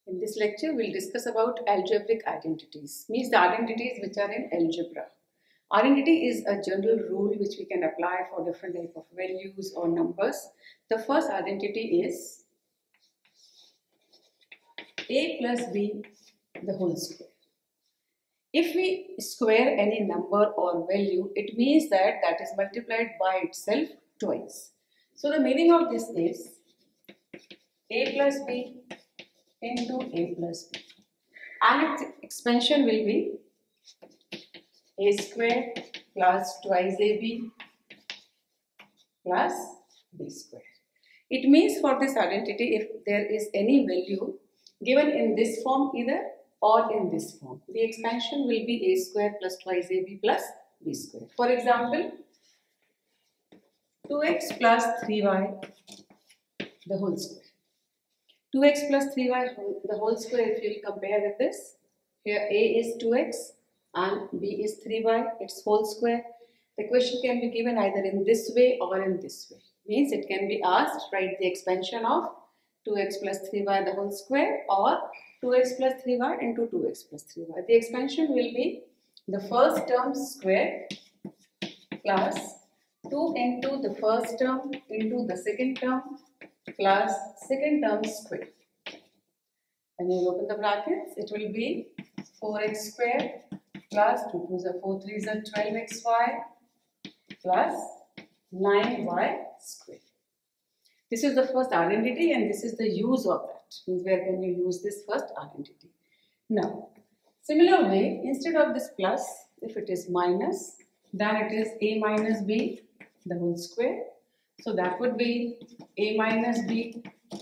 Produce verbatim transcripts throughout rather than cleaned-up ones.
In this lecture, we'll discuss about algebraic identities, means the identities which are in algebra. Identity is a general rule which we can apply for different type of values or numbers. The first identity is a plus b the whole square. If we square any number or value, it means that that is multiplied by itself twice. So the meaning of this is a plus b into a plus b, and its expansion will be a square plus twice ab plus b square. It means for this identity, if there is any value given in this form either or in this form, the expansion will be a square plus twice ab plus b square. For example, two x plus three y the whole square. two x plus three y the whole square, if you will compare with this, here a is two x and b is three y, its whole square. The question can be given either in this way or in this way. Means it can be asked, write the expansion of two x plus three y the whole square or two x plus three y into two x plus three y. The expansion will be the first term square plus two into the first term into the second term plus second term square. When you open the brackets, it will be four x square plus two twos are four, threes are twelve x y plus nine y square. This is the first identity and this is the use of that. Means where can you use this first identity. Now, similar way, instead of this plus, if it is minus, then it is a minus b the whole square. So that would be a minus b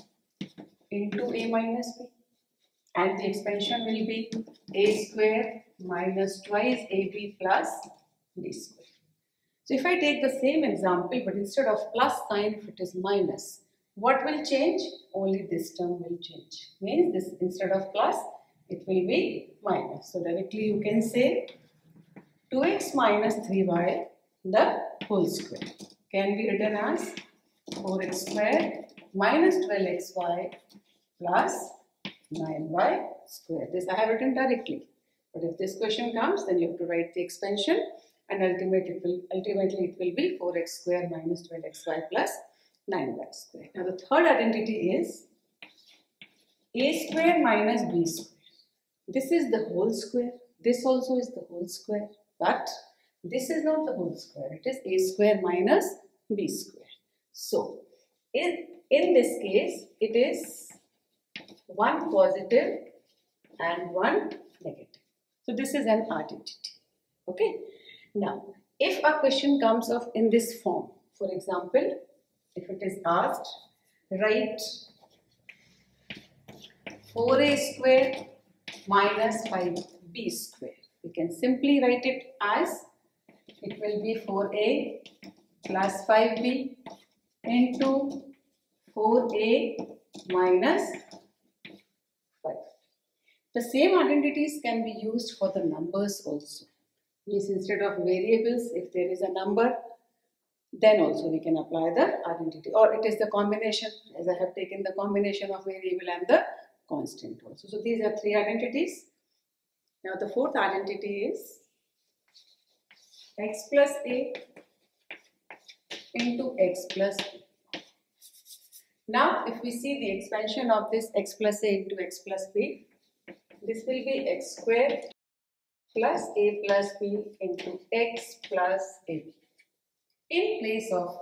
into a minus b, and the expansion will be a square minus twice ab plus b square. So if I take the same example, but instead of plus sign, if it is minus, what will change? Only this term will change. Means this, instead of plus, it will be minus. So directly you can say two x minus three y the whole square can be written as four x square minus twelve x y plus nine y square. This I have written directly. But if this question comes, then you have to write the expansion, and ultimately it will, ultimately it will be four x square minus twelve x y plus nine y square. Now the third identity is a square minus b square. This is the whole square. This also is the whole square. But this is not the whole square. It is a square minus b square. So in, in this case, it is one positive and one negative. So this is an identity. Okay. Now, if a question comes up in this form, for example, if it is asked, write four a square minus five b square. We can simply write it as, it will be four a plus five b into four a minus five. The same identities can be used for the numbers also. Means instead of variables, if there is a number, then also we can apply the identity, or it is the combination, as I have taken the combination of variable and the constant also. So these are three identities. Now the fourth identity is x plus a into x plus b. Now if we see the expansion of this x plus a into x plus b, this will be x square plus a plus b into x plus ab. In place of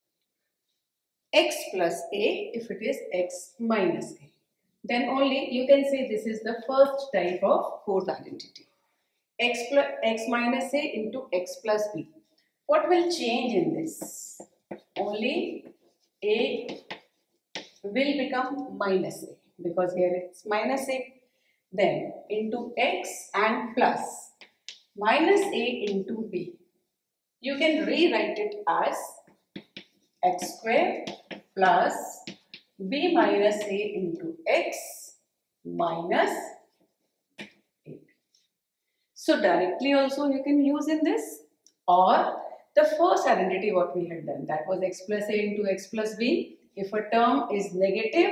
x plus a, if it is x minus a, then only you can say this is the first type of fourth identity. X plus x minus a into x plus b. What will change in this? Only a will become minus a, because here it's minus a. Then into x and plus minus a into b. You can rewrite it as x square plus b minus a into x minus a. So directly also you can use in this, or the first identity what we had done, that was x plus a into x plus b. If a term is negative,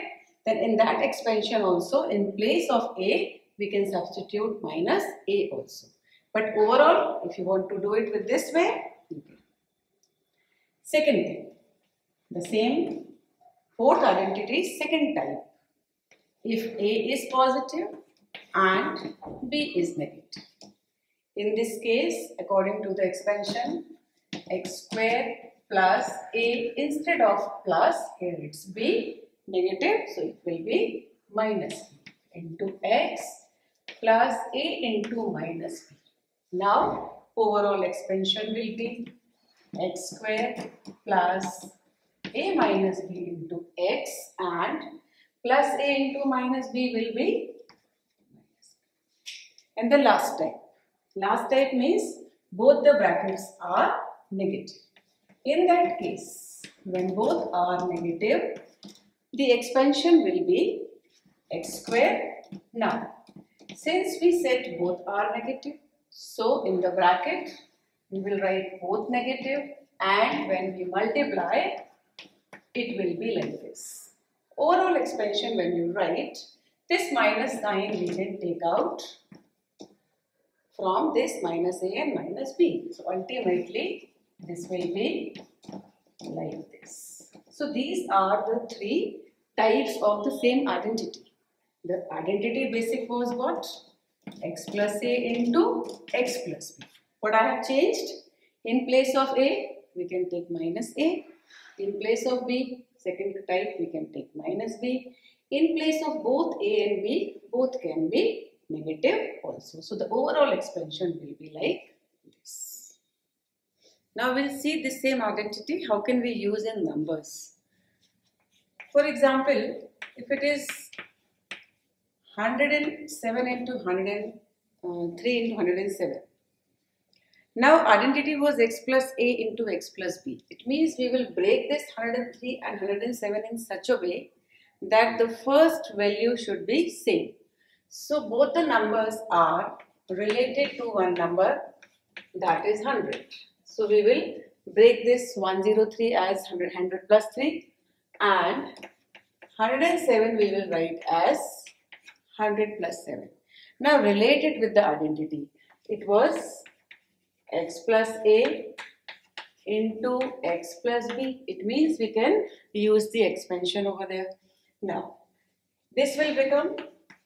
then in that expansion also, in place of A, we can substitute minus A also. But overall, if you want to do it with this way, you can. Second thing, the same fourth identity, second type. If A is positive and B is negative. In this case, according to the expansion, x square plus A instead of plus, here it's B negative, so it will be minus B into x plus A into minus B. Now, overall expansion will be x square plus A minus B into x and plus A into minus B will be minus B. And the last type. Last type means both the brackets are negative. In that case, when both are negative, the expansion will be x square. Now, since we said both are negative, so in the bracket, we will write both negative, and when we multiply, it will be like this. Overall expansion, when you write, this minus sign we can take out from this minus A and minus B. So ultimately, this will be like this. So these are the three types of the same identity. The identity basic was what? X plus A into X plus B. What I have changed? In place of A, we can take minus A. In place of B, second type, we can take minus B. In place of both A and B, both can be negative also. So the overall expansion will be like this. Now we'll see the same identity. How can we use in numbers? For example, if it is one hundred seven into one hundred three into one hundred seven. Now identity was x plus A into x plus B. It means we will break this one hundred three and one hundred seven in such a way that the first value should be same. So both the numbers are related to one number, that is one hundred. So we will break this one hundred three as one hundred plus three and one hundred seven we will write as one hundred plus seven. Now related with the identity, it was x plus A into x plus B. It means we can use the expansion over there. Now this will become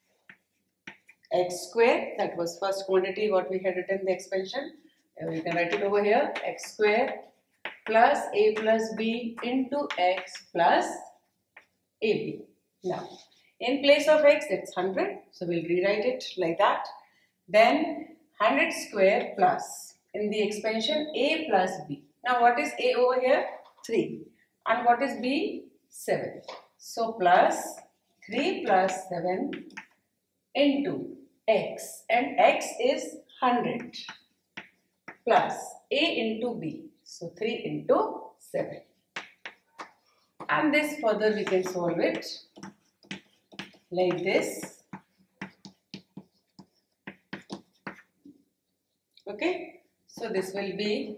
x square, that was first quantity what we had written the expansion. Uh, you can write it over here, x square plus A plus B into x plus A B. Now in place of x it's one hundred, so we'll rewrite it like that. Then one hundred square plus, in the expansion A plus B. Now what is A over here? three. And what is B? seven. So plus three plus seven into x, and x is one hundred plus A into B. So three into seven. And this further we can solve it like this. Okay, so this will be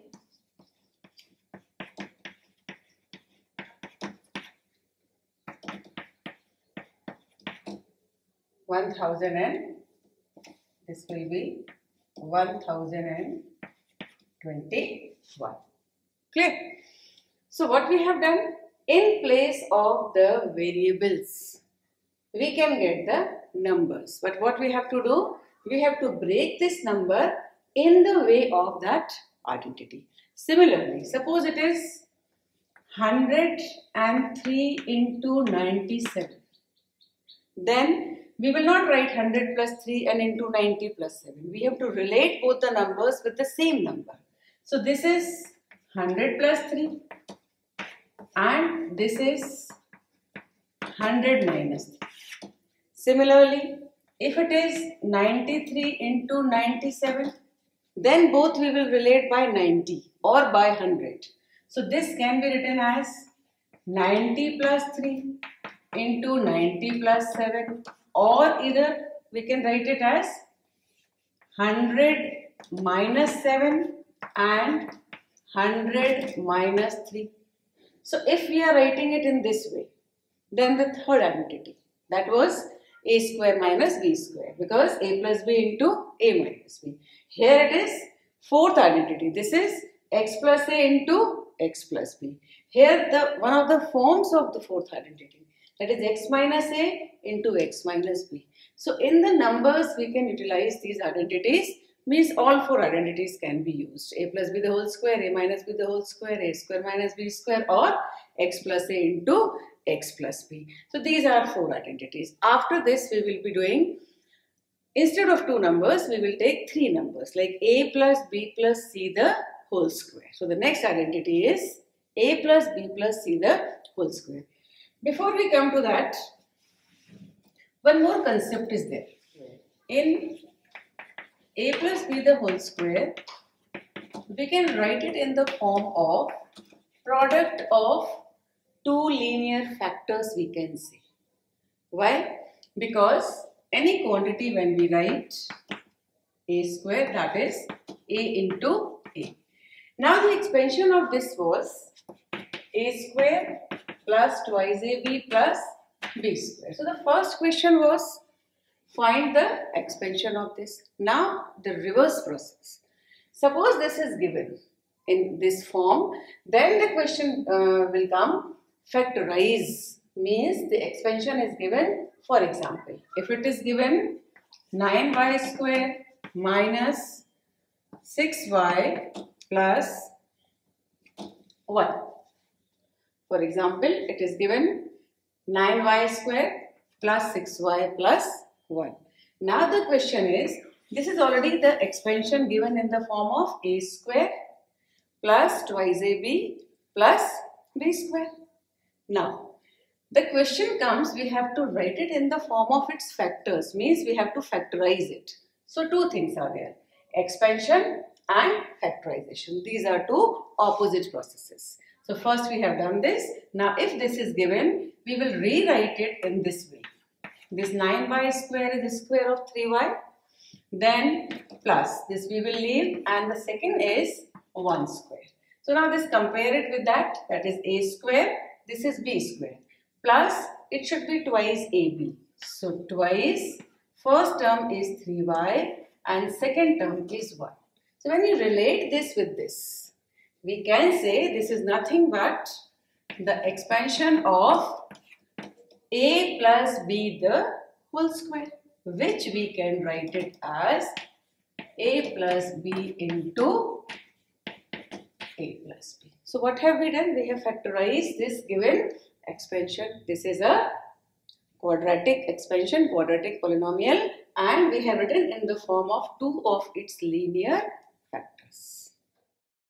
one thousand and this will be one thousand twenty-one. Clear? So what we have done, in place of the variables, we can get the numbers. But what we have to do, we have to break this number in the way of that identity. Similarly, suppose it is one hundred three into ninety-seven. Then we will not write one hundred plus three and into ninety plus seven. We have to relate both the numbers with the same number. So this is one hundred plus three and this is one hundred minus three. Similarly, if it is ninety-three into ninety-seven, then both we will relate by ninety or by one hundred. So this can be written as ninety plus three into ninety plus seven, or either we can write it as one hundred minus seven and one hundred minus three. So if we are writing it in this way, then the third identity, That was a square minus b square, because a plus b into a minus b. Here it is fourth identity. This is x plus a into x plus b. Here the one of the forms of the fourth identity, that is x minus a into x minus b. So in the numbers we can utilize these identities, means all four identities can be used. A plus b the whole square, a minus b the whole square, a square minus b square, or x plus a into x plus b. So these are four identities. After this we will be doing, instead of two numbers we will take three numbers, like a plus b plus c the whole square. So the next identity is a plus b plus c the whole square. Before we come to that, one more concept is there. In a plus b the whole square, we can write it in the form of product of two linear factors, we can say. Why? Because any quantity when we write a square, that is a into a. Now the expansion of this was a square plus twice ab plus b square. So the first question was find the expansion of this. Now the reverse process. Suppose this is given in this form, then the question uh, will come factorize, means the expansion is given. For example, if it is given nine y square minus six y plus one. For example, it is given nine y square plus six y plus one. Now the question is, this is already the expansion given in the form of a square plus twice ab plus b square. Now the question comes, we have to write it in the form of its factors, means we have to factorize it. So two things are there, expansion and factorization. These are two opposite processes. So first we have done this. Now if this is given, we will rewrite it in this way. This nine y square is the square of three y, then plus this we will leave, and the second is one square. So now this compare it with that, that is a square, this is b square, plus it should be twice ab. So twice, first term is three y and second term is one. So when you relate this with this, we can say this is nothing but the expansion of a plus b the whole square, which we can write it as a plus b into a plus b. So what have we done? We have factorized this given expansion. This is a quadratic expansion, quadratic polynomial, and we have written in the form of two of its linear factors.